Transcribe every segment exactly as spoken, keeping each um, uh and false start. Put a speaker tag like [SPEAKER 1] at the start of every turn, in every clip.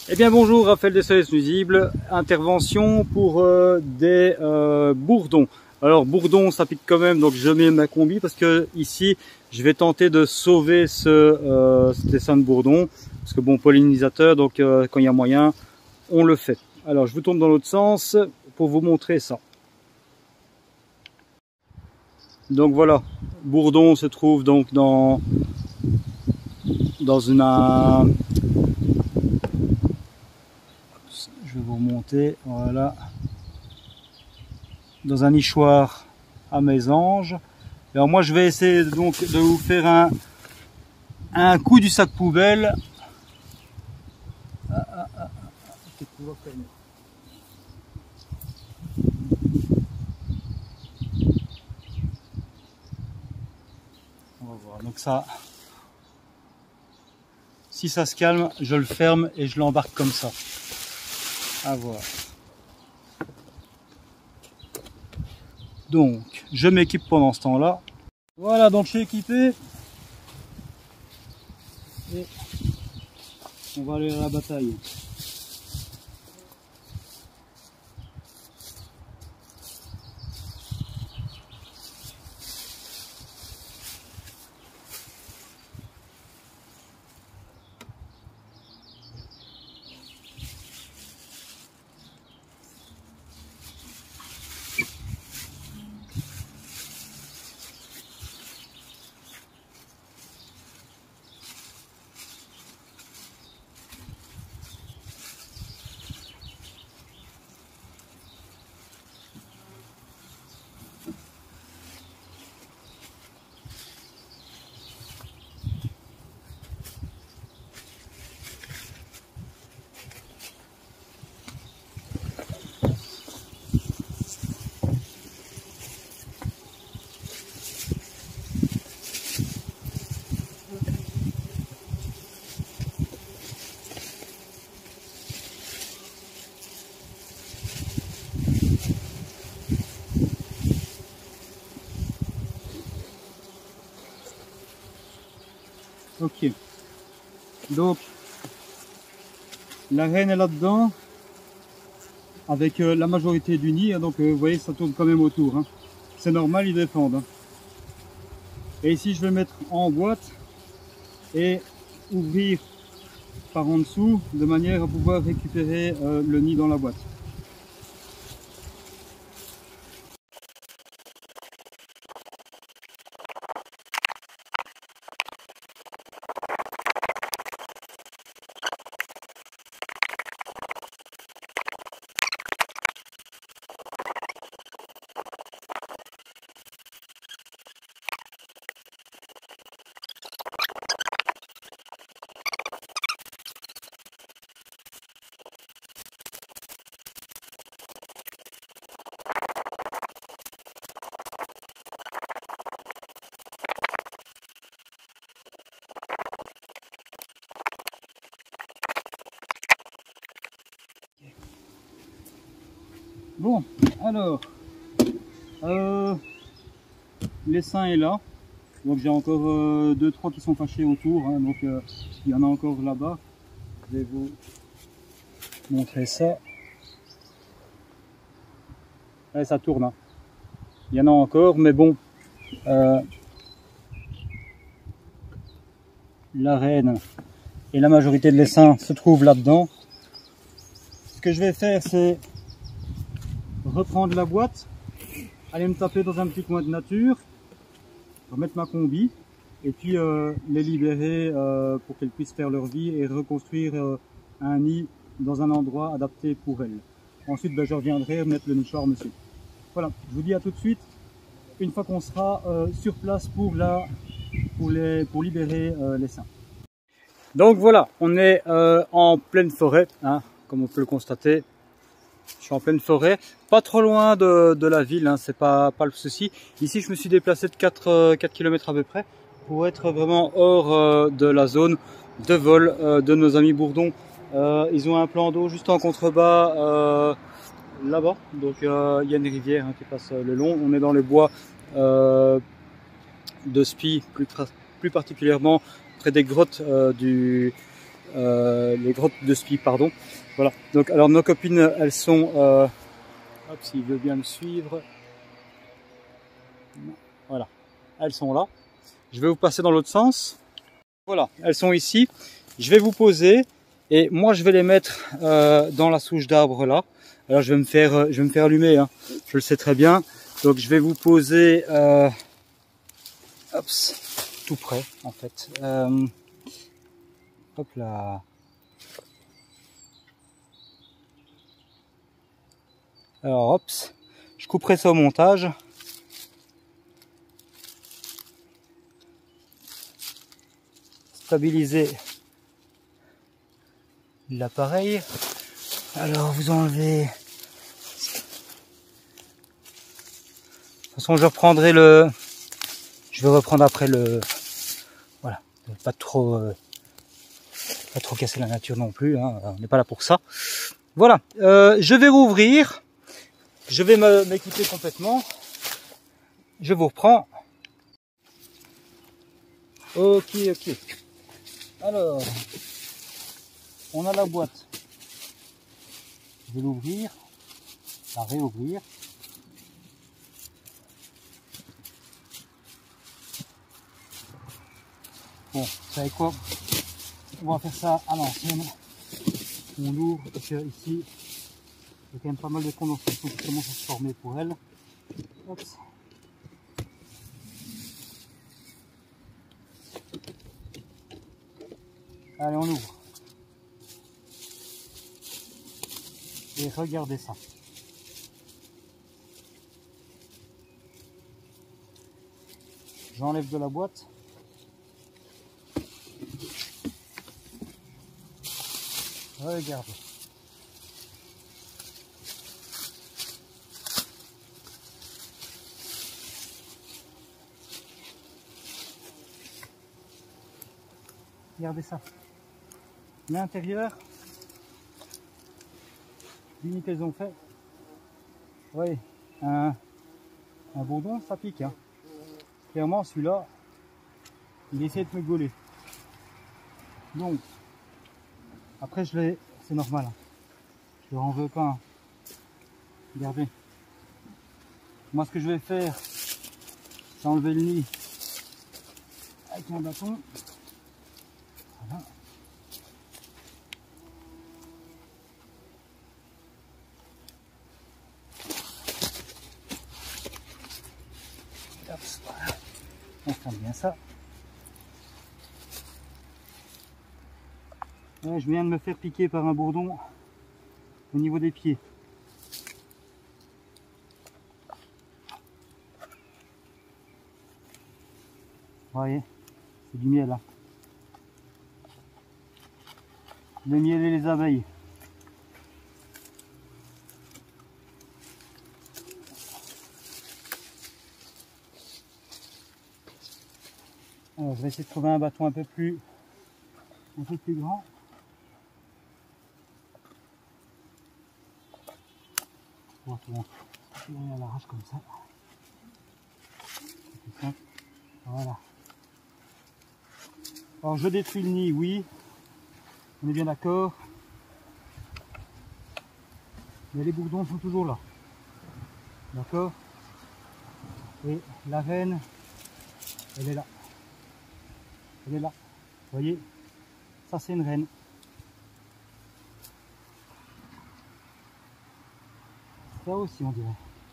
[SPEAKER 1] Eh bien bonjour, Raphaël de S O S Nuisible, intervention pour euh, des euh, bourdons. Alors bourdon ça pique quand même, donc je mets ma combi parce que ici je vais tenter de sauver ce, euh, cet essaim de bourdon. Parce que bon, pollinisateur, donc euh, quand il y a moyen, on le fait. Alors je vous tourne dans l'autre sens pour vous montrer ça. Donc voilà, bourdon se trouve donc dans, dans une... Un, je vais vous remonter, voilà, dans un nichoir à mésange. Alors moi je vais essayer donc de vous faire un, un coup du sac poubelle. Ah, ah, ah, on va voir, donc ça, si ça se calme, je le ferme et je l'embarque comme ça. À voir. Donc, je m'équipe pendant ce temps-là. Voilà, donc je suis équipé. Et on va aller à la bataille. Ok, donc la reine est là-dedans avec euh, la majorité du nid, hein, donc euh, vous voyez ça tourne quand même autour, hein. C'est normal, ils défendent, hein. Et ici je vais mettre en boîte et ouvrir par en dessous de manière à pouvoir récupérer euh, le nid dans la boîte. Bon, alors, euh, l'essaim est là, donc j'ai encore euh, deux trois qui sont fâchés autour, hein, donc euh, il y en a encore là-bas. Je vais vous montrer ça. Ouais, ça tourne, hein. Il y en a encore, mais bon, euh, la reine et la majorité de l'essaim se trouvent là-dedans. Ce que je vais faire, c'est reprendre la boîte, aller me taper dans un petit coin de nature, remettre ma combi et puis euh, les libérer euh, pour qu'elles puissent faire leur vie et reconstruire euh, un nid dans un endroit adapté pour elles. Ensuite ben, je reviendrai mettre le nichoir monsieur. Voilà, je vous dis à tout de suite une fois qu'on sera euh, sur place pour, la, pour, les, pour libérer euh, les seins. Donc voilà, on est euh, en pleine forêt, hein, comme on peut le constater. Je suis en pleine forêt, pas trop loin de, de la ville, hein, c'est pas, pas le souci. Ici, je me suis déplacé de quatre kilomètres à peu près pour être vraiment hors euh, de la zone de vol euh, de nos amis bourdons. Euh, ils ont un plan d'eau juste en contrebas euh, là-bas, donc il euh, y a une rivière hein, qui passe le long. On est dans les bois euh, de Spie, plus, plus particulièrement près des grottes euh, du euh, les grottes de Spi, pardon. Voilà. Donc, alors nos copines, elles sont, euh, hop, s'il veut bien me suivre. Voilà, elles sont là. Je vais vous passer dans l'autre sens. Voilà, elles sont ici. Je vais vous poser et moi je vais les mettre euh, dans la souche d'arbre là. Alors je vais me faire, je vais me faire allumer. Hein. Je le sais très bien. Donc je vais vous poser, euh, hop, tout près en fait. Euh, hop là. Alors hop, je couperai ça au montage. Stabiliser l'appareil. Alors vous enlevez. De toute façon je reprendrai le. Je vais reprendre après le. Voilà, pas trop, euh... pas trop casser la nature non plus. Hein. On n'est pas là pour ça. Voilà, euh, je vais rouvrir. Je vais m'équiper complètement. Je vous reprends. Ok, ok. Alors, on a la boîte. Je vais l'ouvrir, la réouvrir. Bon, vous savez quoi? On va faire ça à l'ancienne. On l'ouvre parce que ici, il y a quand même pas mal de condensation qui commence à se former pour elle. Hop. Allez, on ouvre. Et regardez ça. J'enlève de la boîte. Regardez. Regardez ça. L'intérieur, limite elles ont fait. Oui, un, un bourdon, ça pique. Hein. Clairement, celui-là, il essaie de me gauler. Donc, après, je l'ai, c'est normal. Hein. Je leur en veux pas. Hein. Regardez. Moi, ce que je vais faire, c'est enlever le nid avec mon bâton. Voilà. Voilà. On ferme bien ça. Ouais, je viens de me faire piquer par un bourdon au niveau des pieds. Vous voyez, c'est du miel. Hein. Le miel et les abeilles. Alors, je vais essayer de trouver un bâton un peu plus, un peu plus grand. Bon, tout bon. Je vais à l'arrache comme ça. Voilà. Alors, je détruis le nid, oui. On est bien d'accord. Mais les bourdons sont toujours là. D'accord. Et la reine, elle est là. Elle est là. Vous voyez, ça c'est une reine. Ça aussi on dirait.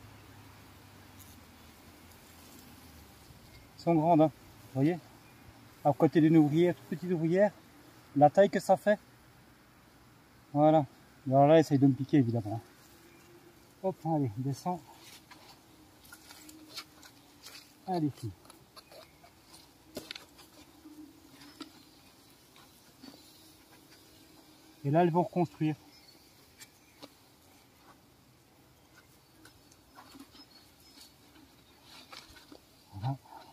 [SPEAKER 1] Elles sont grandes, hein. Vous voyez. À côté d'une ouvrière, toute petite ouvrière, la taille que ça fait. Voilà. Alors là, essaye de me piquer évidemment. Hop, allez, descends. Allez, filles. Et là, elles vont reconstruire. Voilà.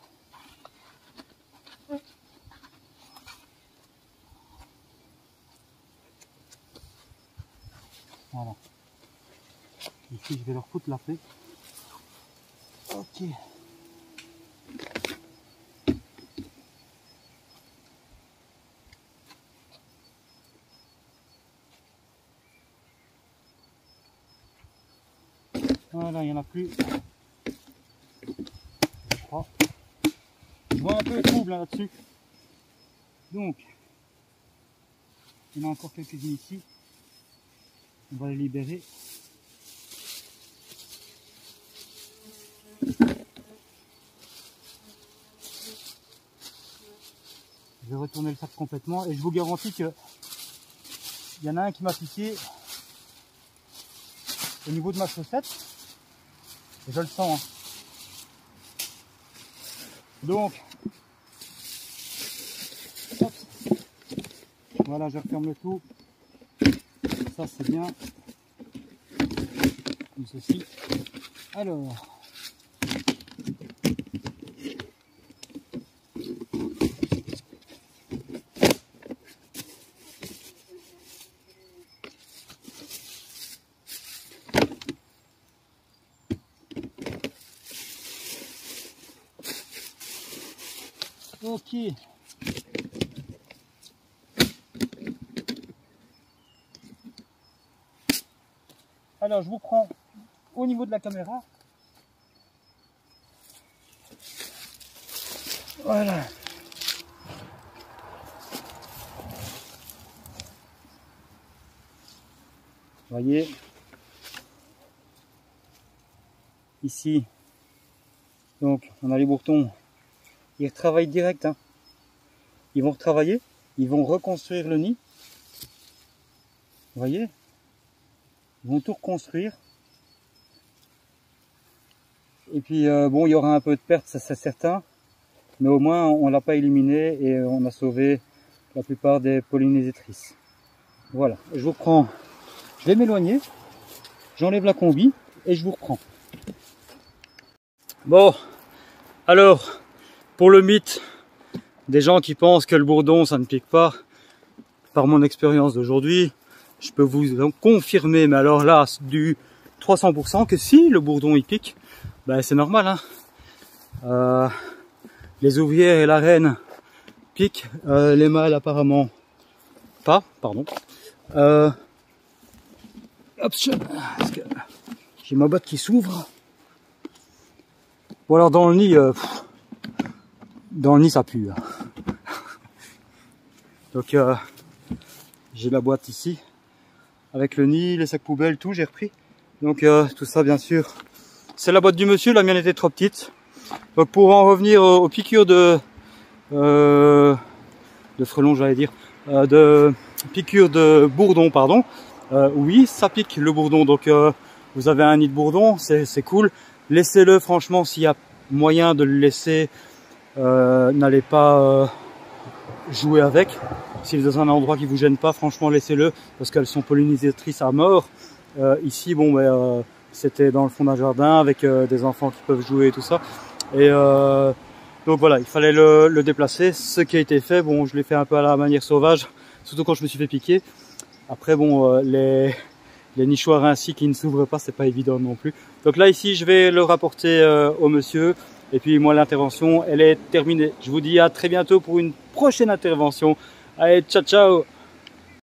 [SPEAKER 1] Voilà. Ici, je vais leur foutre la paix. Ok. Voilà, il n'y en a plus. Je crois. Je vois un peu trouble là-dessus. Donc, il y en a encore quelques-unes ici. On va les libérer. Je vais retourner le sac complètement et je vous garantis que il y en a un qui m'a piqué au niveau de ma chaussette. Et je le sens. Hein. Donc, hop. Voilà, je referme le tout. Ça c'est bien. Comme ceci. Alors. Ok. Alors je vous prends au niveau de la caméra. Voilà. Voyez. Ici. Donc on a les bourtons. Ils retravaillent direct. Hein. Ils vont retravailler. Ils vont reconstruire le nid. Vous voyez? Ils vont tout reconstruire. Et puis euh, bon, il y aura un peu de perte, ça c'est certain. Mais au moins on l'a pas éliminé et on a sauvé la plupart des pollinisatrices. Voilà. Je vous reprends. Je vais m'éloigner. J'enlève la combi et je vous reprends. Bon. Alors, pour le mythe des gens qui pensent que le bourdon ça ne pique pas, par mon expérience d'aujourd'hui, je peux vous confirmer, mais alors là, du trois cents pour cent, que si le bourdon il pique, ben c'est normal. Hein. Euh, les ouvrières et la reine piquent, euh, les mâles apparemment pas, pardon. Euh, hop, j'ai ma botte qui s'ouvre. Bon alors dans le nid, euh, pff, dans le nid ça pue. Hein. Donc euh, j'ai la boîte ici. Avec le nid, les sacs poubelles, tout, j'ai repris. Donc euh, tout ça bien sûr. C'est la boîte du monsieur, la mienne était trop petite. Donc pour en revenir aux, aux piqûres de euh, de frelons, j'allais dire, euh, de piqûres de bourdon, pardon. Euh, oui, ça pique le bourdon. Donc euh, vous avez un nid de bourdon, c'est cool. Laissez-le, franchement, s'il y a moyen de le laisser, euh, n'allez pas euh, jouer avec. Si vous êtes dans un endroit qui vous gêne pas, franchement laissez-le, parce qu'elles sont pollinisatrices à mort. Euh, ici, bon, ben, euh, c'était dans le fond d'un jardin avec euh, des enfants qui peuvent jouer et tout ça. Et euh, donc voilà, il fallait le, le déplacer. Ce qui a été fait, bon, je l'ai fait un peu à la manière sauvage, surtout quand je me suis fait piquer. Après, bon, euh, les les nichoirs ainsi qui ne s'ouvrent pas, c'est pas évident non plus. Donc là ici, je vais le rapporter euh, au monsieur. Et puis moi, l'intervention, elle est terminée. Je vous dis à très bientôt pour une prochaine intervention. Allez, ciao ciao.